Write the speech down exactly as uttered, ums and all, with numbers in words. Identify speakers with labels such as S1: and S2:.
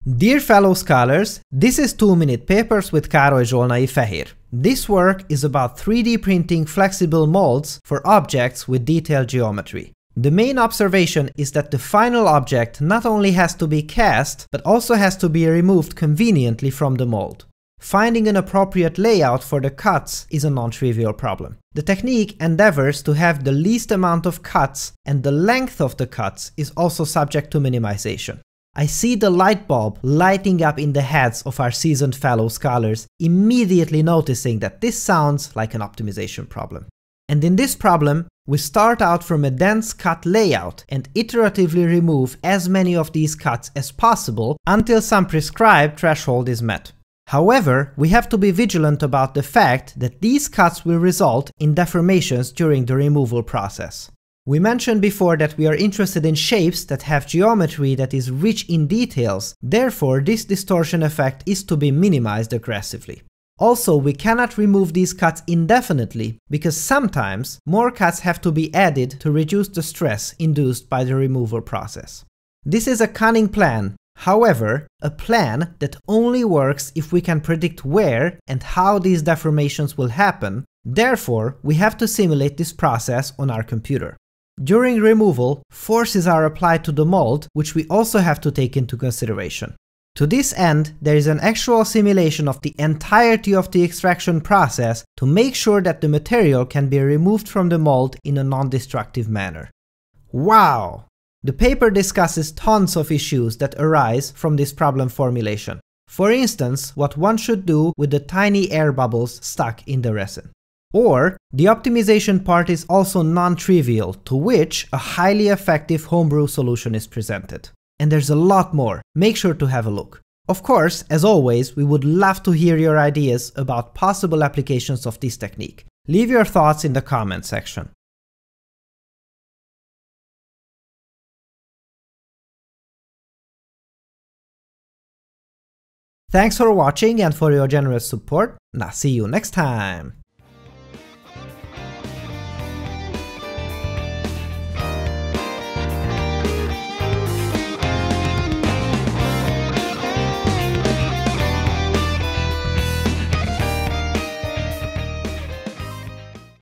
S1: Dear fellow scholars, this is two minute Papers with Károly Zsolnai Fehér. This work is about three D printing flexible molds for objects with detailed geometry. The main observation is that the final object not only has to be cast, but also has to be removed conveniently from the mold. Finding an appropriate layout for the cuts is a non-trivial problem. The technique endeavors to have the least amount of cuts, and the length of the cuts is also subject to minimization. I see the light bulb lighting up in the heads of our seasoned fellow scholars, immediately noticing that this sounds like an optimization problem. And in this problem, we start out from a dense cut layout and iteratively remove as many of these cuts as possible until some prescribed threshold is met. However, we have to be vigilant about the fact that these cuts will result in deformations during the removal process. We mentioned before that we are interested in shapes that have geometry that is rich in details, therefore this distortion effect is to be minimized aggressively. Also, we cannot remove these cuts indefinitely, because sometimes more cuts have to be added to reduce the stress induced by the removal process. This is a cunning plan, however, a plan that only works if we can predict where and how these deformations will happen, therefore we have to simulate this process on our computer. During removal, forces are applied to the mold, which we also have to take into consideration. To this end, there is an actual simulation of the entirety of the extraction process to make sure that the material can be removed from the mold in a non-destructive manner. Wow! The paper discusses tons of issues that arise from this problem formulation. For instance, what one should do with the tiny air bubbles stuck in the resin. Or, the optimization part is also non-trivial, to which a highly effective homebrew solution is presented. And there's a lot more, make sure to have a look. Of course, as always, we would love to hear your ideas about possible applications of this technique. Leave your thoughts in the comment section. Thanks for watching and for your generous support. Now see you next time!